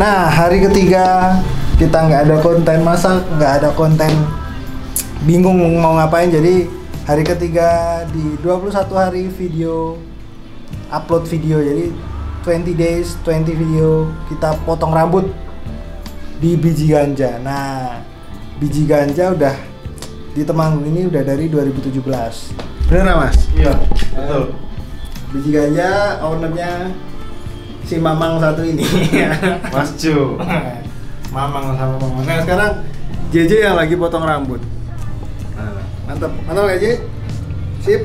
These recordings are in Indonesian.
Nah, hari ketiga kita nggak ada konten masak, nggak ada konten, bingung mau ngapain. Jadi hari ketiga di 21 hari video, upload video. Jadi 20 days, 20 video kita potong rambut di Biji Ganja. Nah, Biji Ganja udah di Temanggung ini udah dari 2017. Bener nggak, Mas? Iya, betul. Biji Ganja ownernya si Mamang satu ini. Mas Jo. Mamang sama Mamang. Nah, sekarang JJ yang lagi potong rambut. Mantap, mantap gak, JJ? Sip.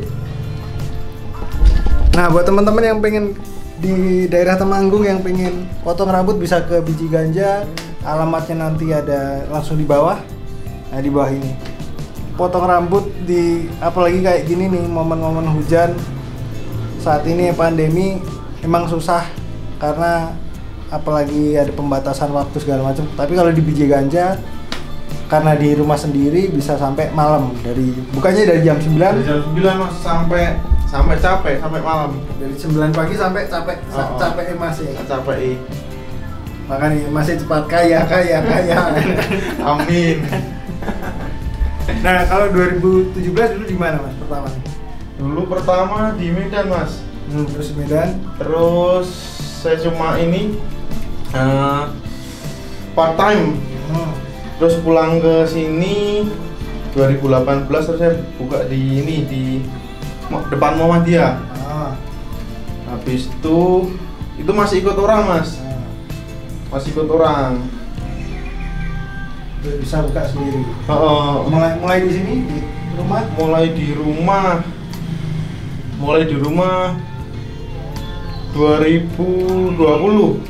Nah, buat teman-teman yang pengen di daerah Temanggung yang pengen potong rambut bisa ke Biji Ganja. Alamatnya nanti ada langsung di bawah. Nah, di bawah ini. Potong rambut di apalagi kayak gini nih, momen-momen hujan. Saat ini pandemi emang susah karena apalagi ada pembatasan waktu segala macam. Tapi kalau di Biji Ganja karena di rumah sendiri bisa sampai malam, bukannya dari jam 9. Dari jam 9 Mas sampai capek, sampai malam. Dari 9 pagi sampai capek. Capek masih. Capek. Makanya masih cepat kaya. Amin. Nah, kalau 2017 dulu di mana, Mas, pertama? Dulu pertama di Medan, Mas. Terus di Medan. Terus saya cuma ini part time. Terus pulang ke sini 2018 terus saya buka di ini di depan Muhammadiyah. Habis itu masih ikut orang, Mas. Masih ikut orang. Terus bisa buka sendiri. Mulai di sini di rumah. Mulai di rumah 2020.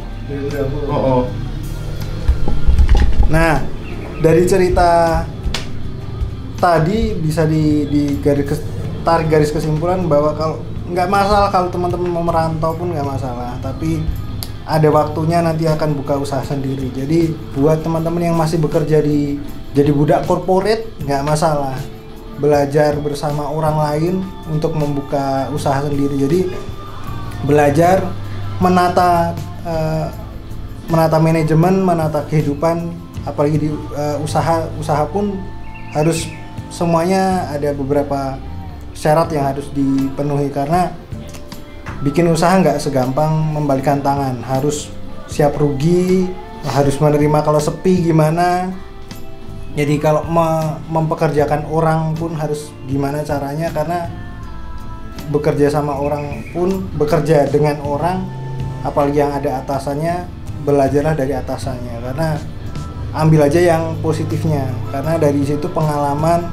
Nah, dari cerita tadi bisa tarik garis kesimpulan bahwa kalau nggak masalah kalau teman-teman mau merantau pun nggak masalah, tapi ada waktunya nanti akan buka usaha sendiri. Jadi buat teman-teman yang masih bekerja jadi budak korporat nggak masalah, belajar bersama orang lain untuk membuka usaha sendiri. Jadi belajar menata manajemen, menata kehidupan, apalagi di usaha pun harus semuanya ada beberapa syarat yang harus dipenuhi karena bikin usaha nggak segampang membalikan tangan, harus siap rugi, harus menerima kalau sepi gimana. Jadi kalau mempekerjakan orang pun harus gimana caranya, karena bekerja sama orang pun bekerja dengan orang, apalagi yang ada atasannya, belajarlah dari atasannya, karena ambil aja yang positifnya, karena dari situ pengalaman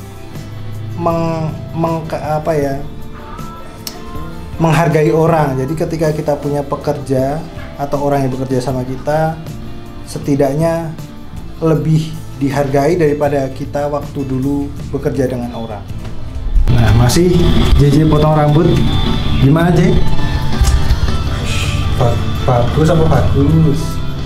menghargai orang. Jadi ketika kita punya pekerja atau orang yang bekerja sama kita, setidaknya lebih dihargai daripada kita waktu dulu bekerja dengan orang. Nah, masih JJ potong rambut gimana, J? Bagus apa bagus?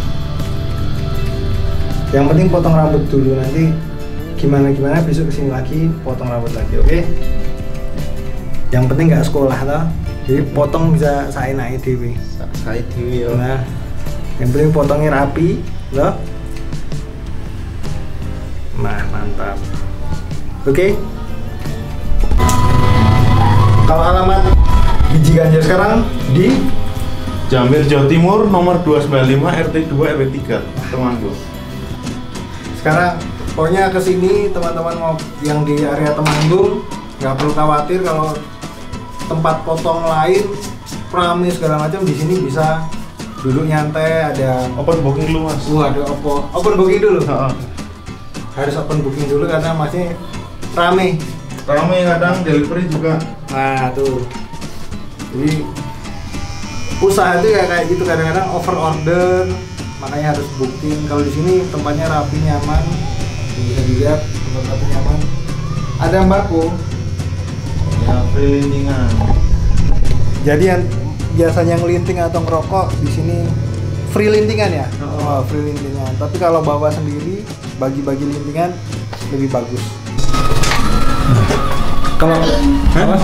Yang penting potong rambut dulu, nanti gimana besok kesini lagi potong rambut lagi, oke? Yang penting nggak sekolah lah, jadi potong bisa saenake dhewe. Saya dewi ya. Nah, yang penting potongnya rapi, loh. Nah, mantap. Oke. Kalau alamat Biji Ganja sekarang di Jamir, Jawa Timur, nomor 295 RT 2 RW 3, Temanggung. Sekarang pokoknya kesini teman-teman mau yang di area Temanggung nggak perlu khawatir kalau tempat potong lain rame segala macam, di sini bisa duduk nyantai, ada Open booking dulu, Mas. ada open booking dulu. Harus open booking dulu karena masih rame. Kadang delivery juga. Nah tuh, jadi usaha itu ya kayak gitu, kadang-kadang over order, makanya harus booking. Kalau di sini tempatnya rapi, nyaman, bisa dilihat tempat rapi, nyaman. Ada mbako. Ya, free lintingan. Jadi yang biasanya ngelinting atau ngerokok di sini free lintingan ya? Free lintingan. Tapi kalau bawa sendiri, bagi-bagi lintingan lebih bagus. Kalau apa?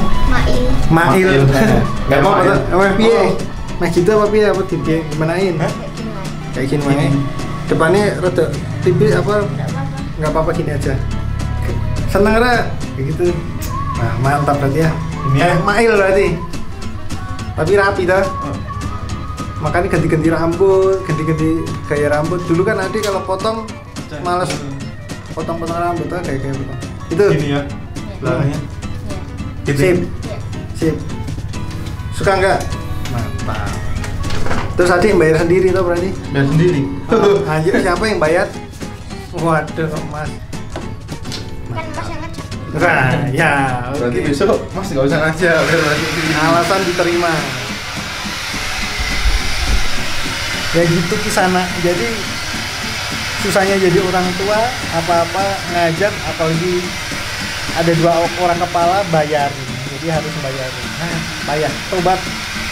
Mail. Enggak apa-apa. Apa piye? Mas gitu apa piye apa gimanain? kayak gini Mang. Depannya rada tipis apa? Nggak apa-apa gini aja. Seneng ra? Kayak gitu. Nah, mantap berarti ya. Ini ya. Mail berarti. Tapi rapi dah. Makanya ganti-ganti rambut, ganti-ganti gaya rambut. Dulu kan Adi kalau potong males potong-potong rambut tuh kayak gitu. Itu. Ini ya. Belakangnya. Gitu. Sip. Sip. Suka nggak? Mantap. Terus Adi yang bayar sendiri tuh berarti? Bayar sendiri. Anjir, siapa yang bayar? Waduh, Mas. Kan Mas yang ngajak. Nah, ya, Berarti oke. besok Mas nggak usah ngajak. Alasan diterima. Ya gitu Kisana. Jadi susahnya jadi orang tua, apa-apa ngajak, apalagi ada dua orang kepala bayar. Jadi harus bayar. Nah, bayar, tobat.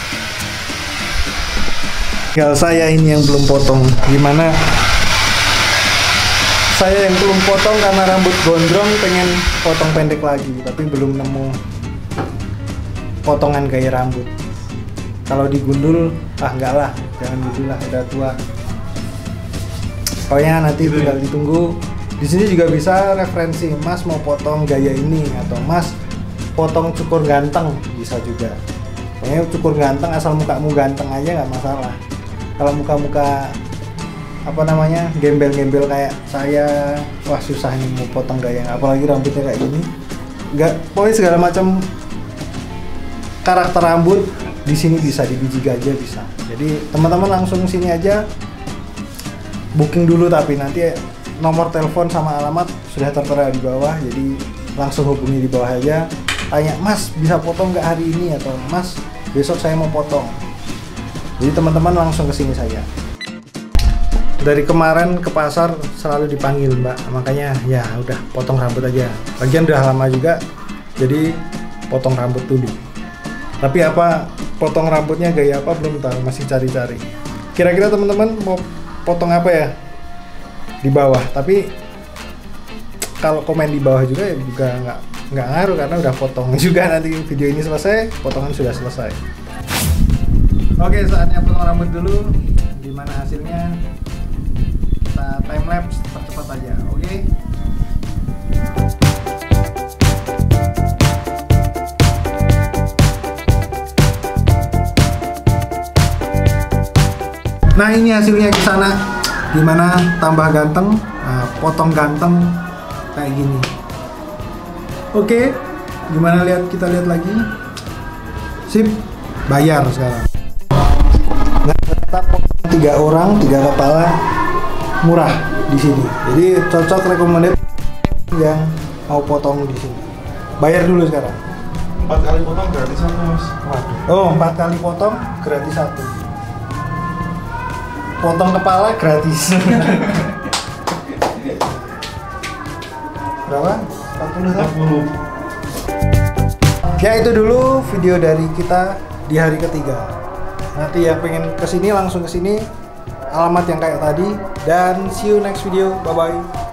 Tinggal saya ini yang belum potong. Gimana? Saya yang belum potong karena rambut gondrong, pengen potong pendek lagi, tapi belum nemu potongan gaya rambut. Kalau digundul, enggak lah, jangan gitu lah, udah tua. Pokoknya nanti Gitu tinggal ya? ditunggu. Di sini juga bisa referensi, Mas mau potong gaya ini atau Mas potong cukur ganteng, bisa juga. Pokoknya cukur ganteng asal mukamu ganteng aja nggak masalah. Kalau muka-muka apa namanya gembel-gembel kayak saya, wah susah nih mau potong gaya, apalagi rambutnya kayak gini. Nggak, pokoknya segala macam karakter rambut di sini bisa, di biji gajah bisa. Jadi teman-teman langsung sini aja, booking dulu, tapi nanti nomor telepon sama alamat sudah tertera di bawah, jadi langsung hubungi di bawah aja, tanya Mas bisa potong nggak hari ini, atau Mas besok saya mau potong. Jadi teman-teman langsung ke sini saja. Dari kemarin ke pasar selalu dipanggil Mbak, makanya ya udah potong rambut aja. Lagian udah lama juga, jadi potong rambut dulu. Tapi apa potong rambutnya gaya apa belum tahu, masih cari-cari. Kira-kira teman-teman mau potong apa ya di bawah? Tapi kalau komen di bawah juga nggak ngaruh karena udah potong juga. Nanti video ini selesai, potongan sudah selesai. Oke, saatnya potong rambut dulu. Gimana hasilnya? Kita time lapse percepat aja, oke? Nah ini hasilnya di sana, gimana tambah ganteng, nah, potong ganteng kayak gini. Oke, gimana kita lihat lagi. Sip, bayar sekarang. Nah, tetap 3 orang, 3 kepala, murah di sini. Jadi cocok, recommended yang mau potong di sini. Bayar dulu sekarang. 4 kali potong gratis satu Mas. Oh, 4 kali potong gratis 1. Potong kepala gratis. Berapa? 40 kan? 40. Ya itu dulu video dari kita di hari ketiga. Nanti yang pengen kesini langsung kesini, alamat yang kayak tadi, dan see you next video, bye bye.